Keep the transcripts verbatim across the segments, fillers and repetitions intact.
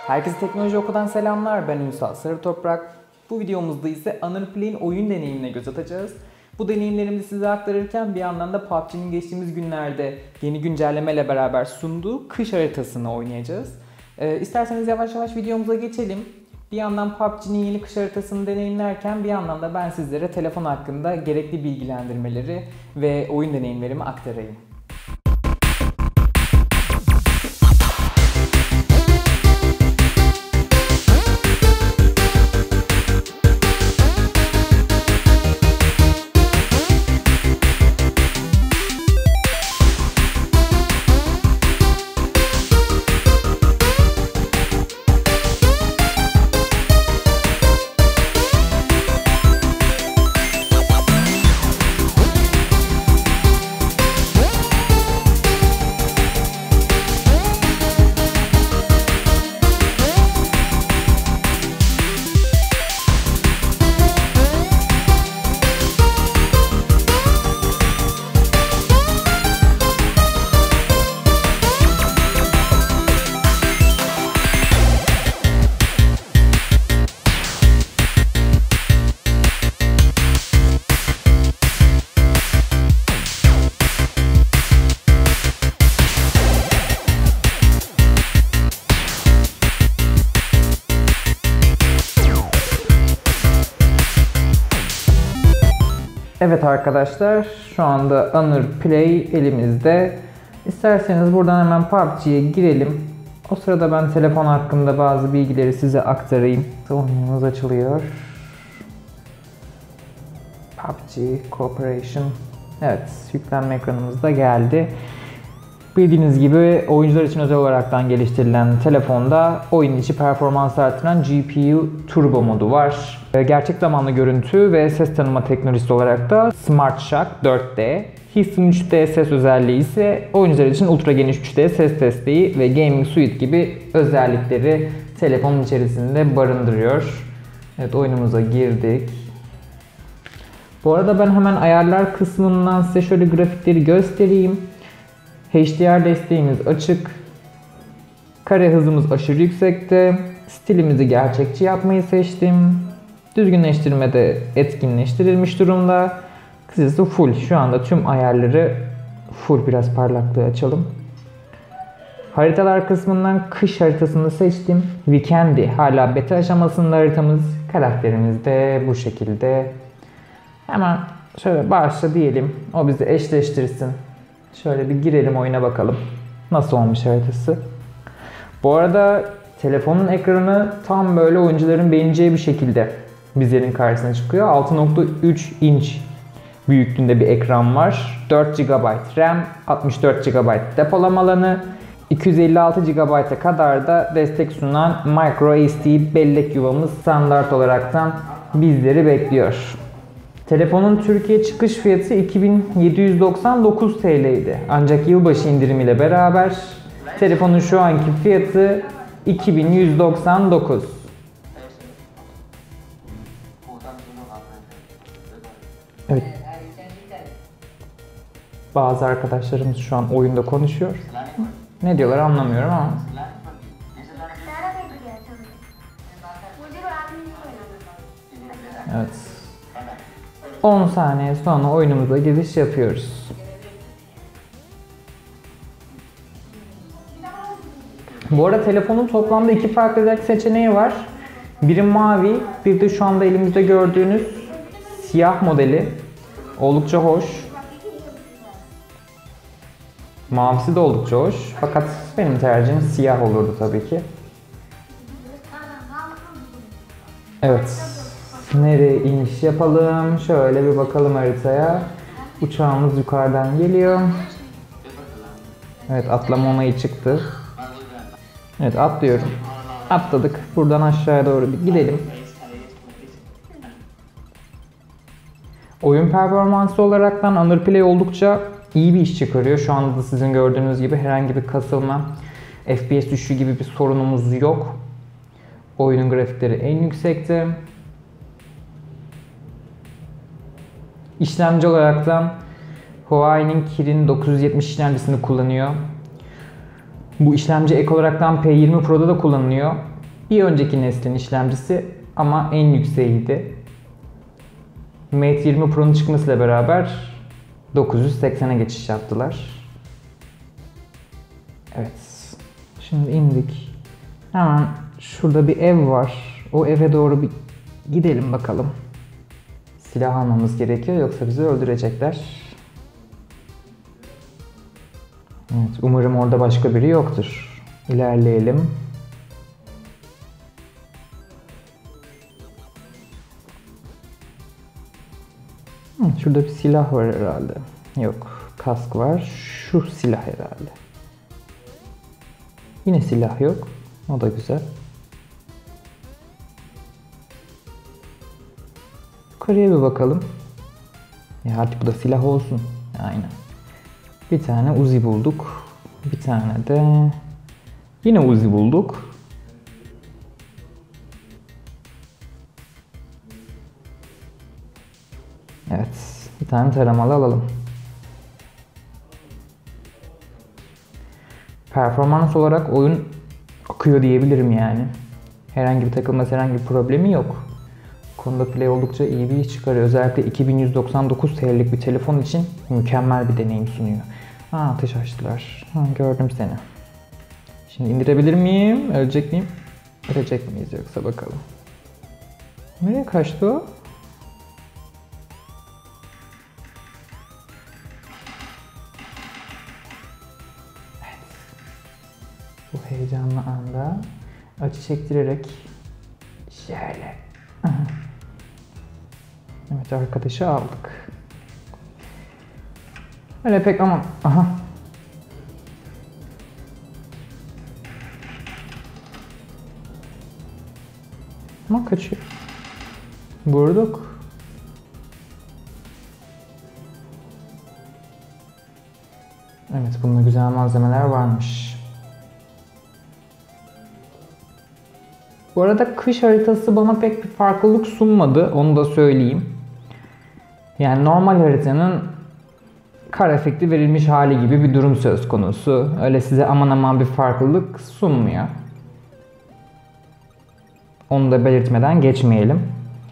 Herkese Teknoloji Oku'dan selamlar. Ben Ünsal Sarı Toprak. Bu videomuzda ise Underplay'in oyun deneyimine göz atacağız. Bu deneyimlerimizi size aktarırken bir yandan da P U B G'nin geçtiğimiz günlerde yeni güncellemeyle beraber sunduğu kış haritasını oynayacağız. Ee, isterseniz yavaş yavaş videomuza geçelim. Bir yandan P U B G'nin yeni kış haritasını deneyimlerken bir yandan da ben sizlere telefon hakkında gerekli bilgilendirmeleri ve oyun deneyimlerimi aktarayım. Evet arkadaşlar, şu anda Underplay elimizde. İsterseniz buradan hemen P U B G'ye girelim. O sırada ben telefon hakkında bazı bilgileri size aktarayım. Oyunumuz açılıyor. P U B G Cooperation. Evet, yüklenme ekranımız da geldi. Bildiğiniz gibi oyuncular için özel olaraktan geliştirilen telefonda oyun içi performans artıran G P U Turbo modu var. Gerçek zamanlı görüntü ve ses tanıma teknolojisi olarak da Smart Shock dört D. Histon üç D ses özelliği ise oyuncular için ultra geniş üç D ses desteği ve Gaming Suite gibi özellikleri telefonun içerisinde barındırıyor. Evet, oyunumuza girdik. Bu arada ben hemen ayarlar kısmından size şöyle grafikleri göstereyim. H D R desteğimiz açık. Kare hızımız aşırı yüksekte. Stilimizi gerçekçi yapmayı seçtim. Düzgünleştirme de etkinleştirilmiş durumda. Kısacası full. Şu anda tüm ayarları full. Biraz parlaklığı açalım. Haritalar kısmından kış haritasını seçtim. Weekend'i hala beta aşamasında haritamız. Karakterimiz de bu şekilde. Hemen şöyle başla diyelim. O bizi eşleştirsin. Şöyle bir girelim oyuna bakalım. Nasıl olmuş haritası. Bu arada telefonun ekranı tam böyle oyuncuların beğeneceği bir şekilde bizlerin karşısına çıkıyor. altı nokta üç inç büyüklüğünde bir ekran var. dört gigabayt RAM, altmış dört gigabayt depolama alanı, iki yüz elli altı gigabayta kadar da destek sunan micro S D bellek yuvamız standart olaraktan bizleri bekliyor. Telefonun Türkiye çıkış fiyatı iki bin yedi yüz doksan dokuz T L'ydi. Ancak yılbaşı indirimiyle beraber telefonun şu anki fiyatı iki bin yüz doksan dokuz. Evet. Bazı arkadaşlarımız şu an oyunda konuşuyor. Ne diyorlar anlamıyorum ama. Evet. on saniye sonra oyunumuza giriş yapıyoruz. Bu arada telefonun toplamda iki farklı renk seçeneği var. Biri mavi, bir de şu anda elimizde gördüğünüz siyah modeli. Oldukça hoş. Mavisi de oldukça hoş. Fakat benim tercihim siyah olurdu tabii ki. Evet. Nereye iniş yapalım? Şöyle bir bakalım haritaya. Uçağımız yukarıdan geliyor. Evet, atlama onayı çıktı. Evet, atlıyorum. Atladık. Buradan aşağıya doğru bir gidelim. Oyun performansı olaraktan Underplay oldukça iyi bir iş çıkarıyor. Şu anda da sizin gördüğünüz gibi herhangi bir kasılma, F P S düşüşü gibi bir sorunumuz yok. Oyunun grafikleri en yüksekte. İşlemci olaraktan Huawei'nin Kirin dokuz yüz yetmiş işlemcisini kullanıyor. Bu işlemci ek olaraktan P yirmi Pro'da da kullanılıyor. Bir önceki neslin işlemcisi ama en yükseğiydi. Mate yirmi Pro'nun çıkmasıyla beraber dokuz yüz seksene geçiş yaptılar. Evet. Şimdi indik. Hemen şurada bir ev var. O eve doğru bir gidelim bakalım. Silah almamız gerekiyor yoksa bizi öldürecekler. Evet, umarım orada başka biri yoktur. İlerleyelim. Şurada bir silah var herhalde. Yok, kask var. Şu silah herhalde. Yine silah yok. O da güzel. Yukarıya bir bakalım. Ya artık bu da silah olsun. Aynen. Bir tane Uzi bulduk. Bir tane de yine Uzi bulduk. Evet. Bir tane taramalı alalım. Performans olarak oyun akıyor diyebilirim yani. Herhangi bir takılması, herhangi bir problemi yok. Bu konuda Play oldukça iyi bir iş çıkarıyor. Özellikle iki bin yüz doksan dokuz T L'lik bir telefon için mükemmel bir deneyim sunuyor. Ha, ateş açtılar. Ha, gördüm seni. Şimdi indirebilir miyim? Ölecek miyim? Ölecek miyiz yoksa bakalım. Nereye kaçtı o? Bu heyecanlı anda acı çektirerek şöyle. Evet, arkadaşı aldık. Öyle pek ama aha. Ama kaçıyor. Vurduk. Evet, bunda güzel malzemeler varmış. Bu arada kış haritası bana pek bir farklılık sunmadı, onu da söyleyeyim. Yani normal haritanın kar efekti verilmiş hali gibi bir durum söz konusu. Öyle size aman aman bir farklılık sunmuyor. Onu da belirtmeden geçmeyelim.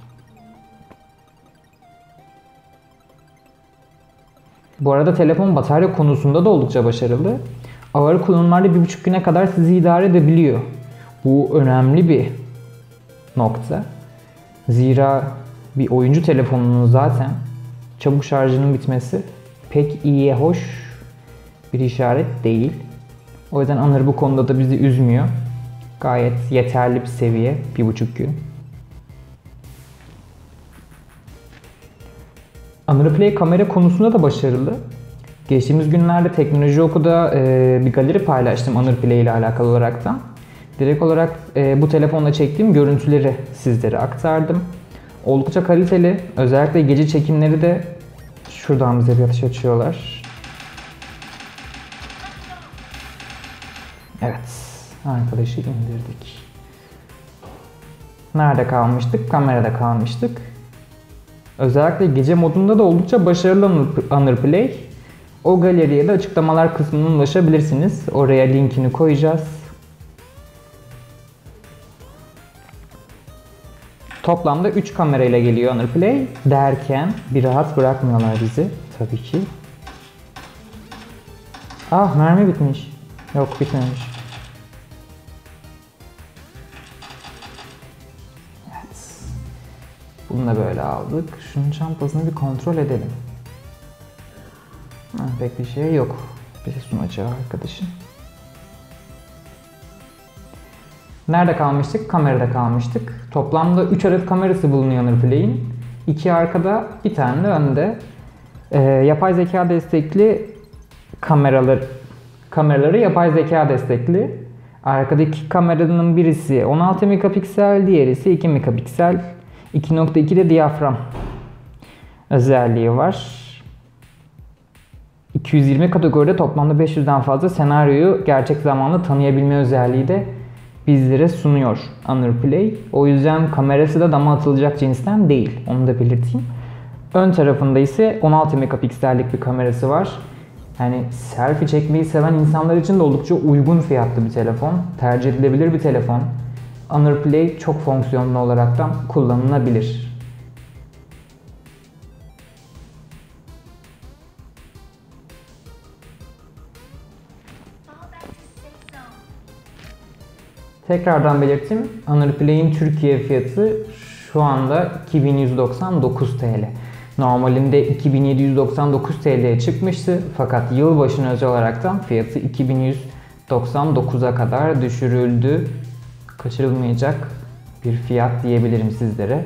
Bu arada telefon batarya konusunda da oldukça başarılı. Ağır kullanımlarda bir buçuk güne kadar sizi idare edebiliyor. Bu önemli bir nokta. Zira bir oyuncu telefonunun zaten çabuk şarjının bitmesi pek iyiye hoş bir işaret değil. O yüzden Honor bu konuda da bizi üzmüyor. Gayet yeterli bir seviye, bir buçuk gün. Honor Play kamera konusunda da başarılı. Geçtiğimiz günlerde Teknoloji Oku'da e, bir galeri paylaştım Honor Play ile alakalı olaraktan. Direkt olarak e, bu telefonla çektiğim görüntüleri sizlere aktardım. Oldukça kaliteli. Özellikle gece çekimleri de şuradan bize bir atış açıyorlar. Evet. Arkadaşı indirdik. Nerede kalmıştık? Kamerada kalmıştık. Özellikle gece modunda da oldukça başarılı Honor Play. O galeriye de açıklamalar kısmından ulaşabilirsiniz. Oraya linkini koyacağız. Toplamda üç kamerayla geliyor Honor Play derken bir rahat bırakmıyorlar bizi tabii ki. Ah, mermi bitmiş. Yok, bitmemiş. Evet. Bunu da böyle aldık. Şunun çantasını bir kontrol edelim. Ha, pek bir şey yok. Bir sunacağı arkadaşım. Nerede kalmıştık? Kamerada kalmıştık. Toplamda üç adet kamerası bulunuyor Honor Play'in. iki arkada, bir tane de önde. Ee, yapay zeka destekli kameralar, kameraları yapay zeka destekli. Arkadaki kameranın birisi on altı megapiksel, diğeri ise iki megapiksel. iki nokta iki de diyafram özelliği var. iki yüz yirmi kategoride toplamda beş yüzden fazla senaryoyu gerçek zamanlı tanıyabilme özelliği de bizlere sunuyor Honor Play. O yüzden kamerası da dama atılacak cinsten değil. Onu da belirteyim. Ön tarafında ise on altı megapiksellik bir kamerası var. Yani selfie çekmeyi seven insanlar için de oldukça uygun fiyatlı bir telefon. Tercih edilebilir bir telefon. Honor Play çok fonksiyonlu olaraktan kullanılabilir. Tekrardan belirteyim, Honor Play'in Türkiye fiyatı şu anda iki bin yüz doksan dokuz T L. Normalinde iki bin yedi yüz doksan dokuz T L'ye çıkmıştı fakat yılbaşına özel olaraktan fiyatı iki bin yüz doksan dokuza kadar düşürüldü. Kaçırılmayacak bir fiyat diyebilirim sizlere.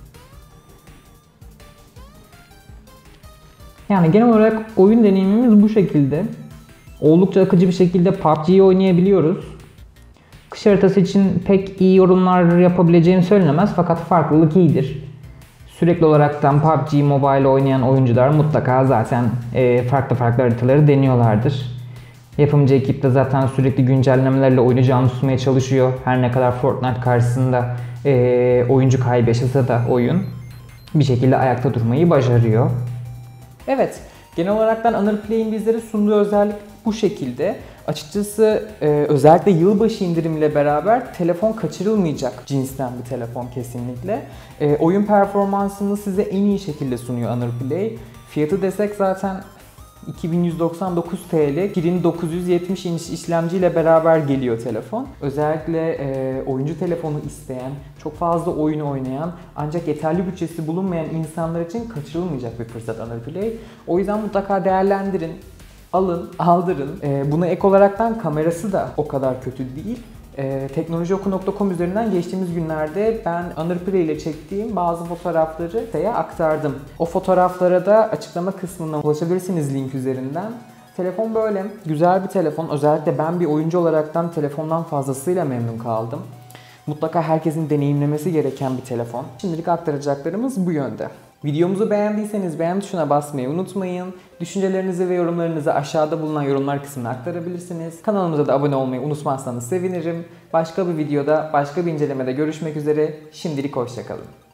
Yani genel olarak oyun deneyimimiz bu şekilde. Oldukça akıcı bir şekilde P U B G'yi oynayabiliyoruz. Kış haritası için pek iyi yorumlar yapabileceğim söylenemez fakat farklılık iyidir. Sürekli olaraktan P U B G Mobile oynayan oyuncular mutlaka zaten e, farklı farklı haritaları deniyorlardır. Yapımcı ekip de zaten sürekli güncellemelerle oyunu canlı tutmaya çalışıyor. Her ne kadar Fortnite karşısında e, oyuncu kaybı yaşasa da oyun bir şekilde ayakta durmayı başarıyor. Evet, genel olaraktan Honor Play'in bizlere sunduğu özellik bu şekilde. Açıkçası e, özellikle yılbaşı indirimiyle beraber telefon kaçırılmayacak cinsten bir telefon kesinlikle. E, oyun performansını size en iyi şekilde sunuyor Honor Play. Fiyatı desek zaten iki bin yüz doksan dokuz T L, Kirin dokuz yüz yetmiş inç işlemciyle beraber geliyor telefon. Özellikle e, oyuncu telefonu isteyen, çok fazla oyun oynayan ancak yeterli bütçesi bulunmayan insanlar için kaçırılmayacak bir fırsat Honor Play. O yüzden mutlaka değerlendirin. Alın, aldırın. Ee, buna ek olaraktan kamerası da o kadar kötü değil. Ee, teknolojioku nokta com üzerinden geçtiğimiz günlerde ben Honor Play ile çektiğim bazı fotoğrafları size aktardım. O fotoğraflara da açıklama kısmına ulaşabilirsiniz link üzerinden. Telefon böyle. Güzel bir telefon. Özellikle ben bir oyuncu olaraktan telefondan fazlasıyla memnun kaldım. Mutlaka herkesin deneyimlemesi gereken bir telefon. Şimdilik aktaracaklarımız bu yönde. Videomuzu beğendiyseniz beğen tuşuna basmayı unutmayın. Düşüncelerinizi ve yorumlarınızı aşağıda bulunan yorumlar kısmına aktarabilirsiniz. Kanalımıza da abone olmayı unutmazsanız sevinirim. Başka bir videoda, başka bir incelemede görüşmek üzere. Şimdilik hoşça kalın.